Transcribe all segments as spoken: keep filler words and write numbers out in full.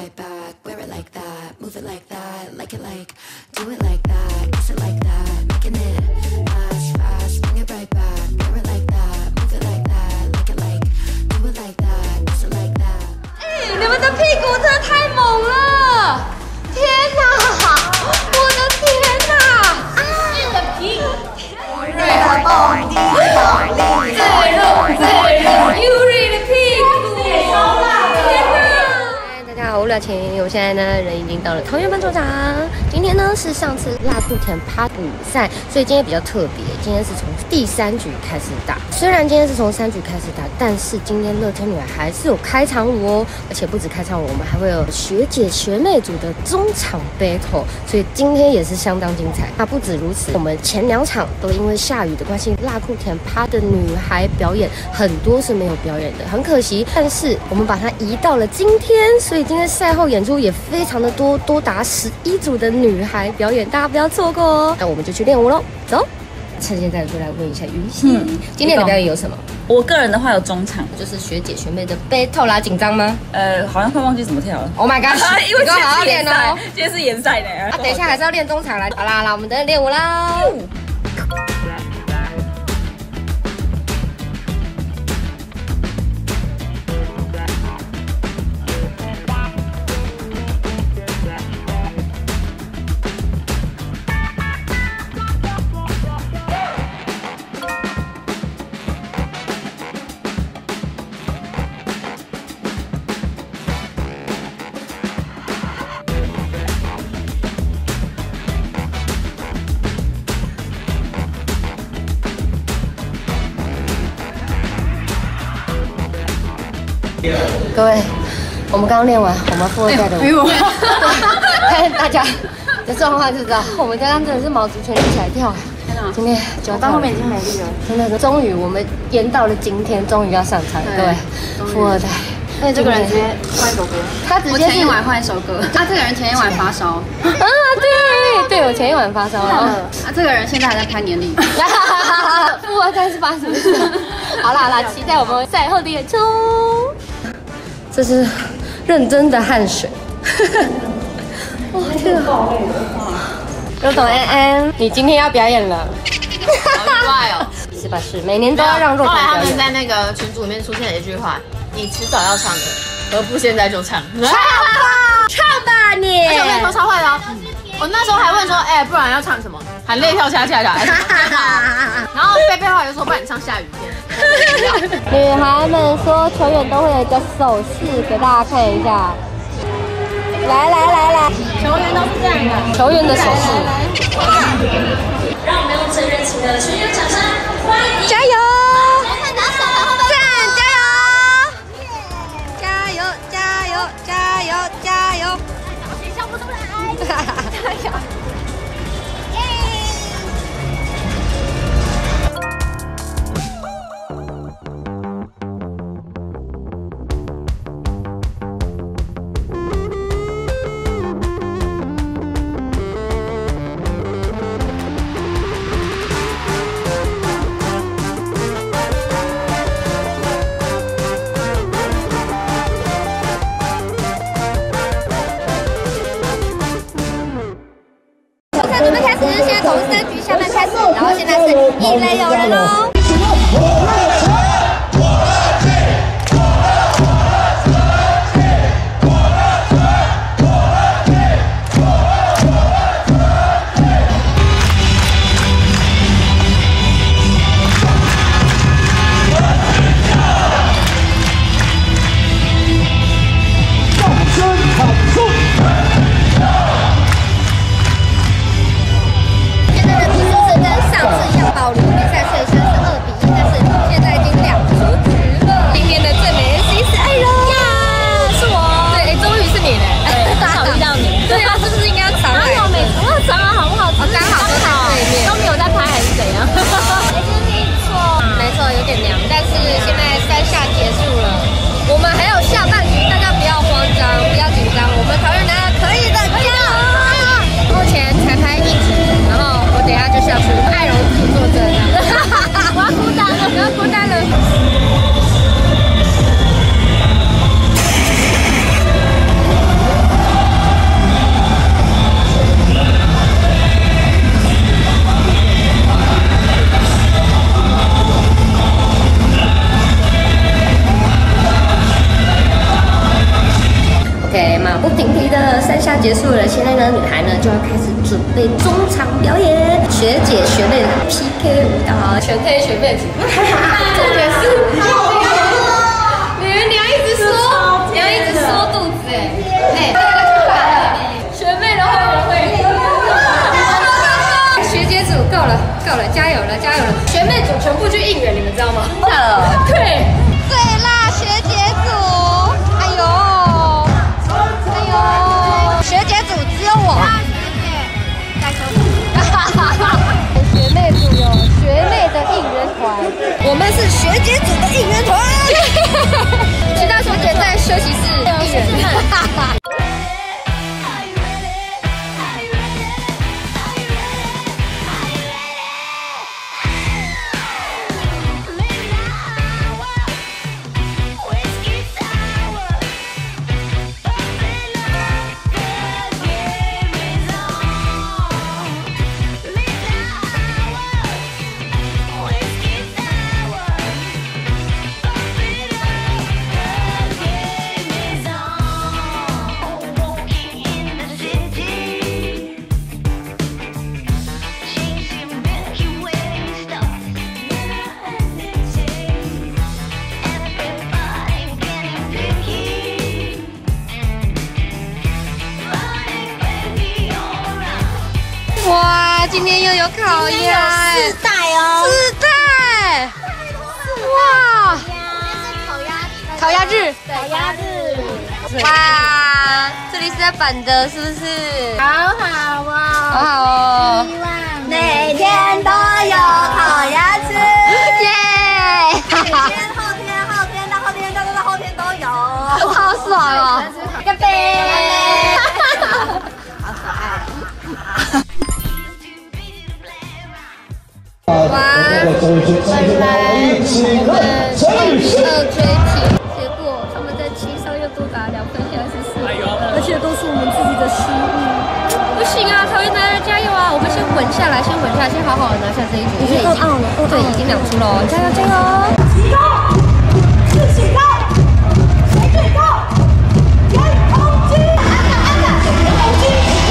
right back. Wear it like that, move it like that, like it like, do it like that, kiss it like that, making it fast, fast. Bring it right back. Wear it like that, move it like that, like it like, do it like that, kiss it like that. 哎，你们的屁股真的太猛了！天哪，我的天哪！啊，你的屁股，瑞的蹦迪好厉害，最肉最肉，优瑞的屁股，天哪！大家好，我是廖晴，我现在呢人已经到了桃园棒球场。今天呢是上次辣兔田趴比赛，所以今天比较特别，今天是从第三局开始打。虽然今天是从三局开始打，但是今天乐天女孩还是有开场舞哦，而且不止开场舞，我们还会有学姐学妹组的中场 battle， 所以今天也是相当精彩。那不止如此，我们前两场都因为下雨的关系，辣兔田趴的女孩表演很多是没有表演的，很可惜。但是我们把它移到了今天，所以今天赛后演出也非常的多，多达十一组的女孩表演，大家不要错过哦。那我们就去练舞喽，走。趁现在就来问一下于熙，嗯、今天的表演有什么？ 我个人的话有中场， 就是学姐学妹的 battle 啦，紧张吗？ 呃，好像快忘记怎么跳了。 Oh my god！ 因为今天好好练哦， 今天是联赛的。 啊，等一下还是要练中场来。好啦好啦，我们等着练舞啦。各位，我们刚刚练完，我们富二代的舞，看大家的状况就知道，我们刚刚真的是毛足全立起来跳。今天就到后面已经没力了，真的，终于我们演到了今天，终于要上场了，各位，富二代。 那这个人直接换一首歌， 他直接前一晚换一首歌，他这个人前一晚发烧，啊对对，我前一晚发烧了， 啊这个人现在还在拍年历， 富二代是发什么事？好啦好啦，期待我们赛后的演出。这是认真的汗水。哇，这个好累的。肉董安安，你今天要表演了。 好意外哦。 是吧？是，每年都要让肉董表演。 后来他们在那个群组里面出现了一句话：你迟早要唱的，何不现在就唱？ 唱吧，唱吧你。 而且我跟你说超坏的哦。我那时候还问说，哎，不然要唱什么？含泪跳恰恰恰。然后贝贝后来就说，不然你唱下雨天。 女孩们说球员都会有一个手势，给大家看一下。来来来来， 球员都是这样的， 球员的手势。 让我们用最热情的全员掌声欢迎！ 加油！ 看拿手了，后面加油！加油！加油！加油！加油！ 我先笑不出来。加油！ 准备开始，现在从三局下半开始，然后现在是一垒有人哦。现在的比数是跟上次一样保留比赛胜胜。 OK， 马不停蹄的三下结束了，现在呢，女孩呢就要开始准备中场表演，学姐学妹的 P K 舞蹈，全黑学妹组，这也是。女人，你要一直说，你要一直缩肚子哎，哎，学妹的话我会。学姐组够了，够了，加油了，加油了！学妹组全部去应援，你们知道吗？对。 对啦，学姐组，哎呦，哎呦，学姐组只有我。学妹组有学妹的应援团， 我们是学姐组的应援团。其他学姐在休息室应援。 哇，今天又有烤鸭，四袋哦，四袋，哇，烤鸭，烤鸭日，烤鸭日，哇，这里是在板的，是不是？好好哦，好好哦， 每天都有烤鸭吃， 耶！ 每天、后天、后天到后天到到后天都有， 好爽哦！ 干杯！ 哇，本来我们二追平，结果他们在七上又多打两分，现在是四分，而且都是我们自己的失误。不行啊，桃园男人加油啊！我们先稳下来，先稳下来，先好好的拿下这一局，因为已经对已经两出了哦，加油加油！起高，是起高，谁最高？严空基，安打安打，严空基。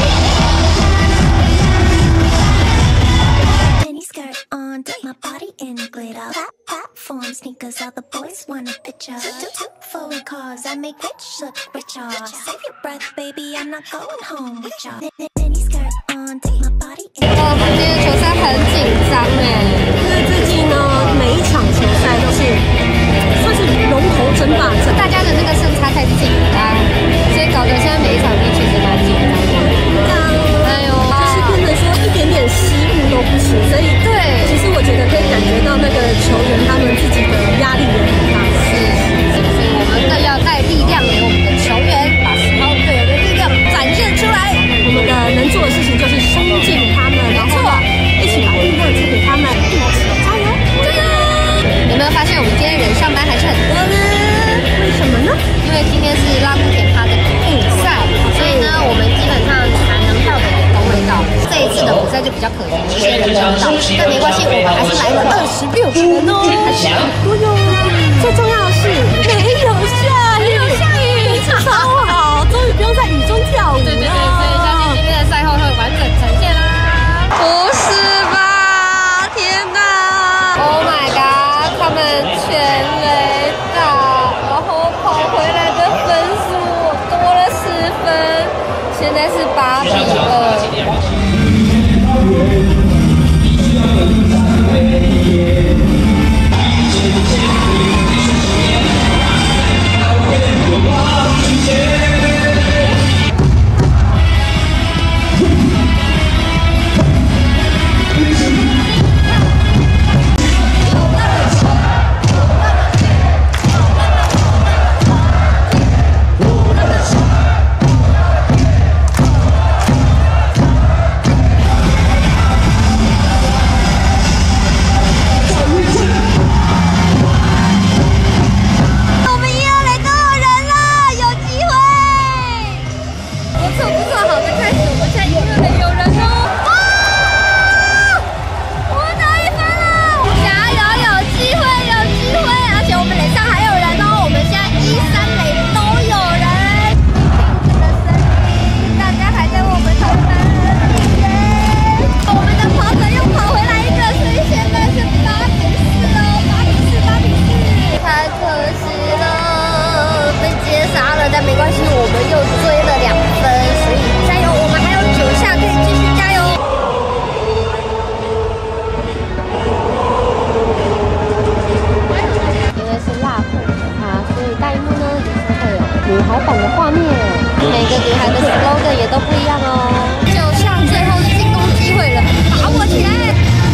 On, dip my body in glitter. Plat platform sneakers, all the boys want a picture. Two, two, two foreign cars, I make rich look richer. Save your breath, baby, I'm not going home with ya. Mini skirt on, dip my body in. 哦，今天的球赛很紧张哎， 因为最近呢，每一场球赛都是算是龙头争霸战， 大家的那个胜差太近了啊，所以搞得现在每一场都其实蛮紧张的。哎呦， 就是不能说一点点失误都不行，所以对， 其实我觉得可以感觉到那个球员他们自己的压力也很大， 是，所以我们更要带力量给我们的球员，把十号队友的力量展现出来。 我们的能做的事情就是松进他们，然后一起把力量传给他们，一起加油，加油！ 有没有发现我们今天人上班还是很多呢？ 为什么呢？ 因为今天是拉布田趴的比赛，所以呢，我们基本上还能到的人都会到。这一次的比赛就比较可惜，有些人没有到，但没关系，我们还是来了二十六个人哦，还是很多哟。 最重要的是没有下雨，没有下雨，超好，终于不用在雨中跳舞了。 对对对，所以相信今天的赛后会完整呈现啦。不是吧？天哪 ！Oh my god！ 他们全垒打，然后跑回来的分数多了十分，现在是八比二。我们也要来多少人了？有机会！ 女孩的 slogan 也都不一样哦。就像最后的进攻机会了，把握起来！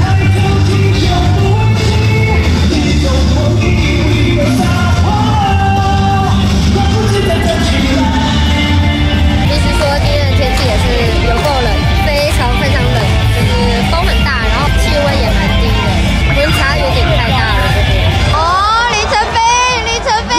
必须说，今天的天气也是有够冷，非常非常冷，就是风很大，然后气温也蛮低的，温差有点太大了，这边。哦，李晨飞，李晨飞。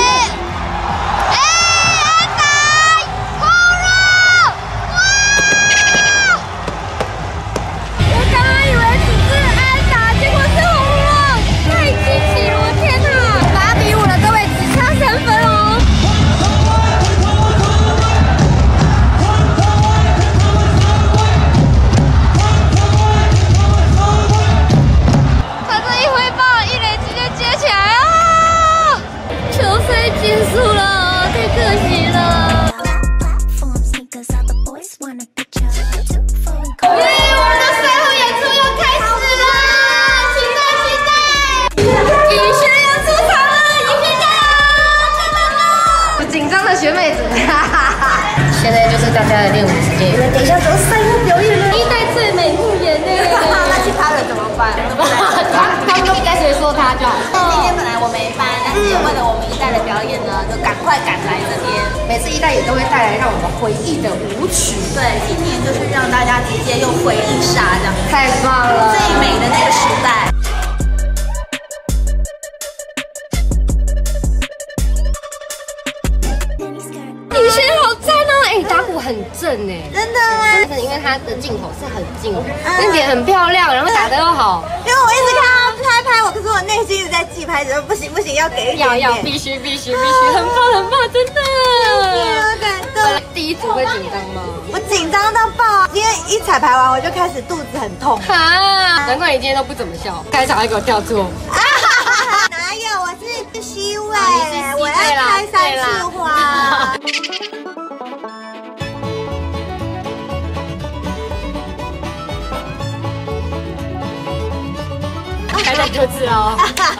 学妹子，现在就是大家的练舞时间，因为等一下只有赛后表演了。一代最美素颜呢，那其他人怎么办？他他们都该谁说他就好。 今天本来我没班，但是为了我们一代的表演呢，就赶快赶来这边。 每次一代也都会带来让我们回忆的舞曲。 对，今年就是让大家直接用回忆杀这样。 太棒了， 最美的那个时代。 雨轩好赞哦！哎，打鼓很正哎， 真的吗？ 真的，因为他的镜头是很近，那脸很漂亮，然后打得又好。 因为我一直看他拍拍我，可是我内心一直在记拍，说不行不行，要给一点点。 要要，必须必须必须，很棒很棒，真的。 好感动。 第一组会紧张吗？ 我紧张到爆！今天一彩排完，我就开始肚子很痛。 哈，难怪你今天都不怎么笑，开场还给我跳错。 哪有？我是 C 位，我要开三次花。 开在各自哦。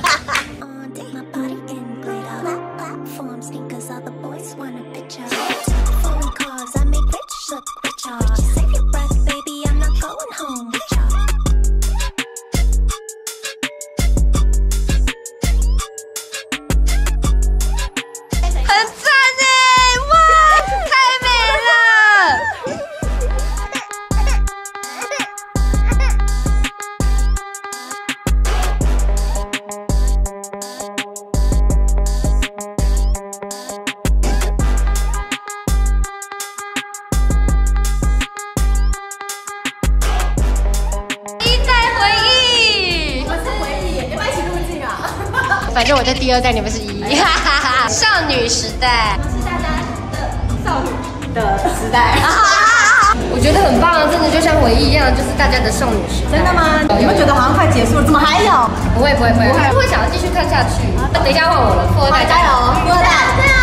很赞哎！哇，太美了！ 反正我在第二代，你们是一，哈哈哈！少女时代，是大家的少女的时代，我觉得很棒啊！真的就像回忆一样，就是大家的少女时代。真的吗？ 你们觉得好像快结束了，怎么还有？ 不会不会不会，会想要继续看下去。等一下换我了，富二代加油！ 富二代，对啊。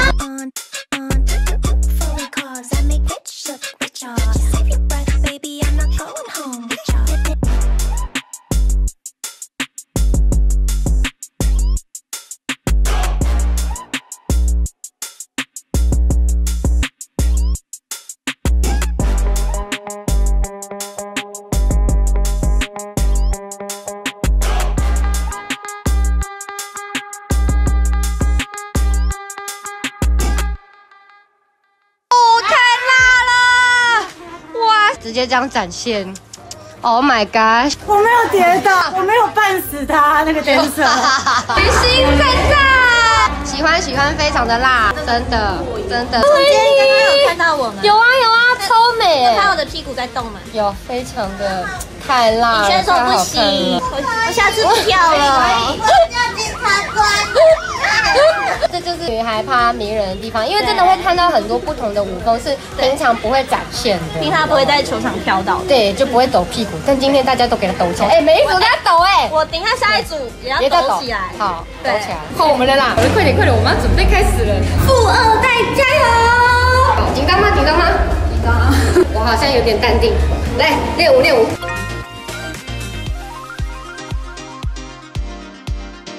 直接这样展现 ，Oh my god！ 我没有跌倒，我没有绊死他那个 dancer。 雨欣赞赞，喜欢喜欢，非常的辣，真的真的。 今天刚刚有看到我们， 有啊有啊，超美哎！ 看我的屁股在动吗？ 有，非常的太辣了， 你先说不行，我我下次不跳了。要检察官。 这就是女孩趴迷人的地方，因为真的会看到很多不同的舞风是平常不会展现的， 平常不会在球场飘到， 对，就不会抖屁股。但今天大家都给它抖起来，哎，每一组都要抖哎。 我等一下下一组也要抖起来，好，抖起来。 换我们了啦！快点快点，我们要准备开始了。富二代加油！紧张吗？紧张吗？紧张。我好像有点淡定。来练舞练舞。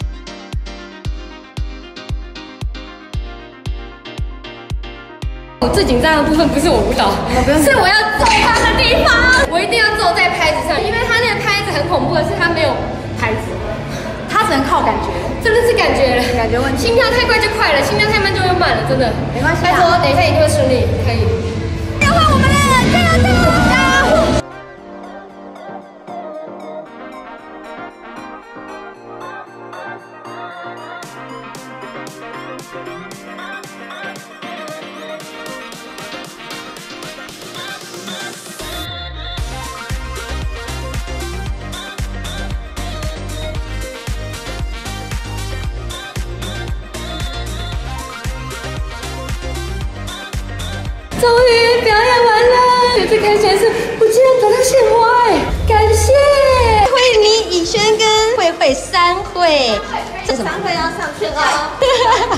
今最紧张的部分不是我舞蹈，是我要揍他的地方。我一定要揍在拍子上，因为他那个拍子很恐怖的是他没有拍子， 他只能靠感觉， 真的是感觉了， 感觉问题。 心跳太快就快了，心跳太慢就会慢了，真的。 没关系， 拜托，等一下一定会顺利，可以。 要换我们了，加油加油加油！ 终于表演完了，最开心的是我竟然得到鲜花哎，感谢慧妮、以轩跟慧慧三会，这三会要上去了。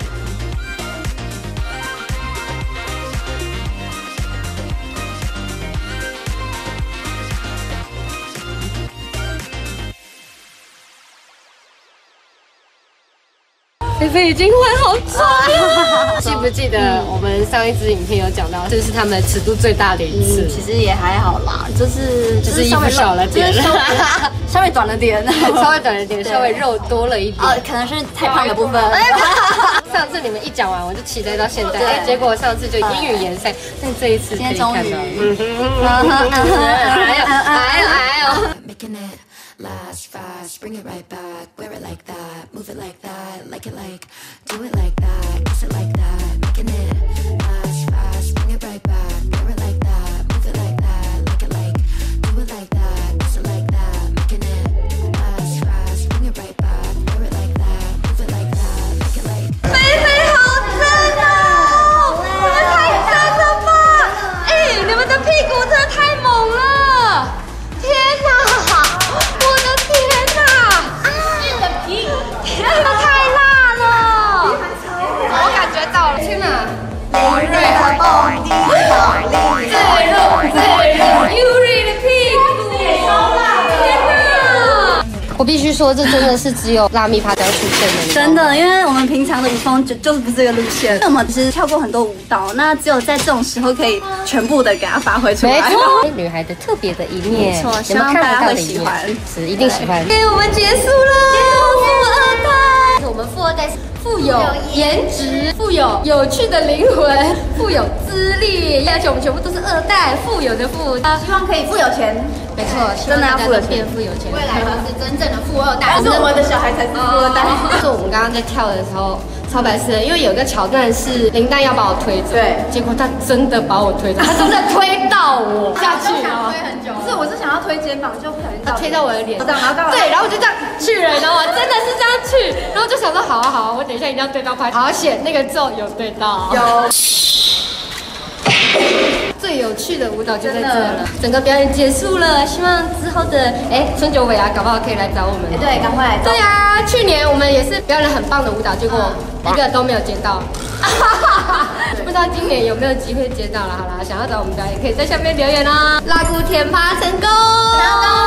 菲菲已经换好妆了。记不记得我们上一支影片有讲到，这是他们尺度最大的一次。 其实也还好啦，就是就是衣服少了点， 稍微短了点， 稍微短了点，稍微肉多了一点。 哦，可能是太胖的部分。 上次你们一讲完，我就期待到现在，哎，结果上次就英语联赛，但这一次可以看到。哎呦哎呦哎呦！ Last fast, bring it right back, wear it like that, move it like that, like it like, do it like that, kiss it like that, making it last fast, bring it right back, wear it like that, move it like that, like it like, do it like that, kiss it like that, making it last fast, bring it right back, wear it like that, move it like that, like it like. 菲菲好真哦，你们太真了吧！哎，你们的屁股真的太猛了！天哪！ 天哪，太辣了！我感觉到了，天哪！ 李瑞和蹦迪好厉害， 最肉最肉 ，Yuri 的屁股，超辣的！天哪！我必须说，这真的是只有辣蜜趴才会出现的。 真的，因为我们平常的舞风就就是不是这个路线。我们其实跳过很多舞蹈，那只有在这种时候可以全部的给它发挥出来。 没错，女孩的特别的一面， 没错，希望大家会喜欢， 是一定喜欢。 哎，我们结束了，富二代， 我们富二代富有颜值，富有有趣的灵魂，富有资历，而且我们全部都是二代，富有的富， 希望可以富有钱。 没错， 真的要富有变富有钱， 未来才是真正的富二代，但是我们的小孩才是富二代。 就是我们刚刚在跳的时候，超白痴的，因为有一个桥段是林丹要把我推走， 对， 结果他真的把我推走，他真的推到我下去， 想推很久，不是，我是想要推肩膀，就不小心他推到我的脸， 然后对，然后我就这样去了，你知道吗？真的是这样去，然后就想说好啊好啊，我等一下一定要对到拍，好险那个咒有对到， 有。 最有趣的舞蹈就在这了，整个表演结束了，希望之后的哎春九尾啊，搞不好可以来找我们。 对，赶快来。 对啊，去年我们也是表演了很棒的舞蹈，结果一个都没有接到。不知道今年有没有机会接到了？好啦，想要找我们表演，可以在下面留言哦。拉姑甜趴成功。